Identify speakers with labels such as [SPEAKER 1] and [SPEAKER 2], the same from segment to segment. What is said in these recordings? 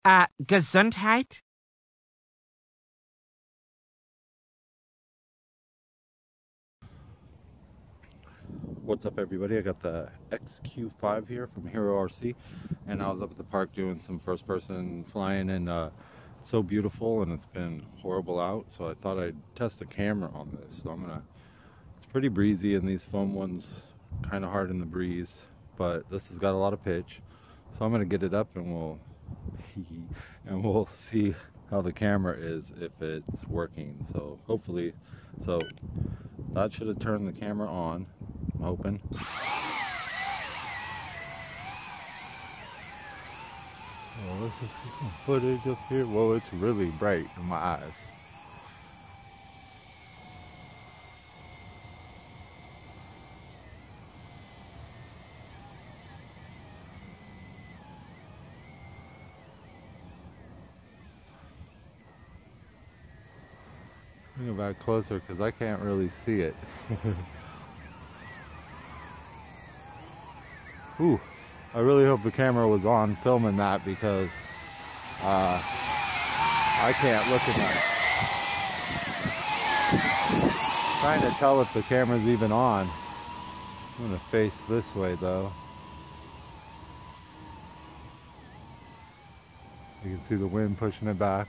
[SPEAKER 1] Gesundheit?
[SPEAKER 2] What's up, everybody? I got the XQ5 here from Hero RC, and I was up at the park doing some first-person flying, and it's so beautiful, and it's been horrible out, so I thought I'd test the camera on this. So it's pretty breezy, and these foam ones kind of hard in the breeze, but this has got a lot of pitch, so I'm gonna get it up, and we'll see how the camera is, if it's working. So hopefully, that should have turned the camera on. I'm hoping. Oh, let's just see some footage up here. Whoa, it's really bright in my eyes. Bring it back closer because I can't really see it. Ooh, I really hope the camera was on filming that, because I can't look at that. Trying to tell if the camera's even on. I'm gonna face this way though. You can see the wind pushing it back.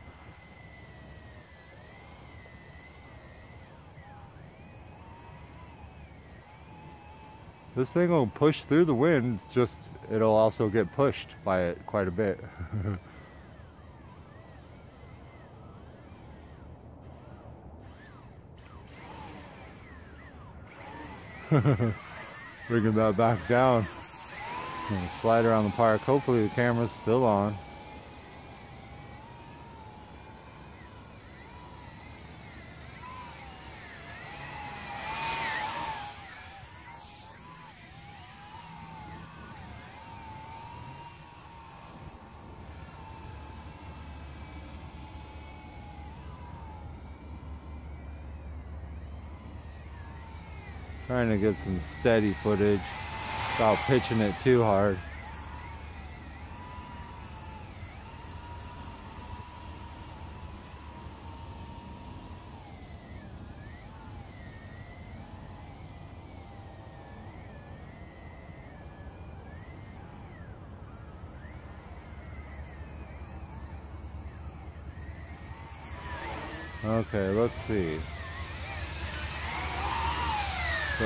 [SPEAKER 2] This thing will push through the wind, just it'll also get pushed by it quite a bit. Bringing that back down. Slide around the park. Hopefully the camera's still on. Trying to get some steady footage without pitching it too hard. Okay, let's see. So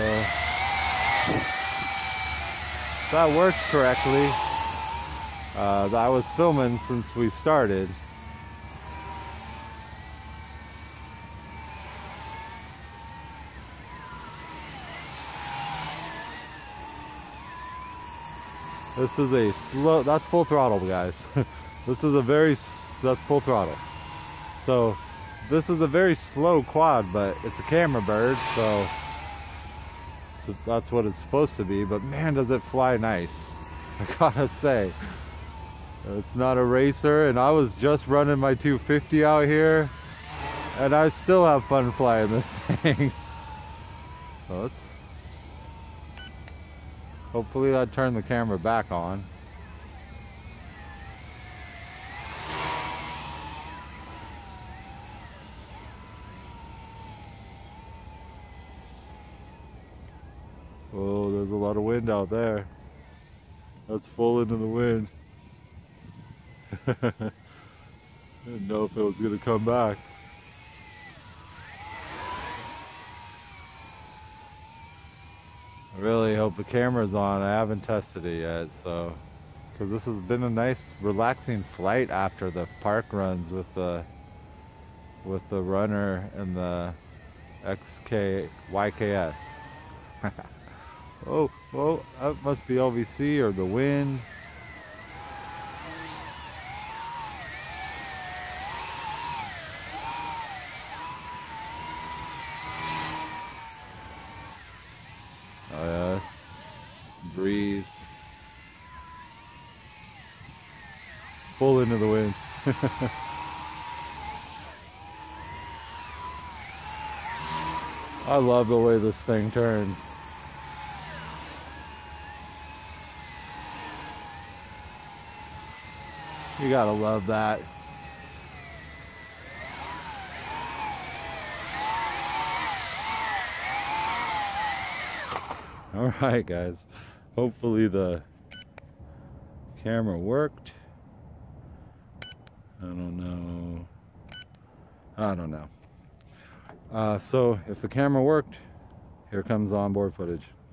[SPEAKER 2] that works correctly. I was filming since we started. This is a slow, that's full throttle, guys. That's full throttle. So this is a very slow quad, but it's a camera bird, so that's what it's supposed to be. But man, does it fly nice. I gotta say, it's not a racer, and I was just running my 250 out here, and I still have fun flying this thing. So let's hopefully I turn the camera back on. Oh, there's a lot of wind out there. That's full into the wind. I didn't know if it was going to come back. I really hope the camera's on. I haven't tested it yet, so because this has been a nice, relaxing flight after the park runs with the runner and the YKS. Oh, that must be LVC or the wind. Oh yeah, breeze. Full into the wind. I love the way this thing turns. You gotta love that. All right, guys. Hopefully the camera worked. I don't know. So if the camera worked, here comes onboard footage.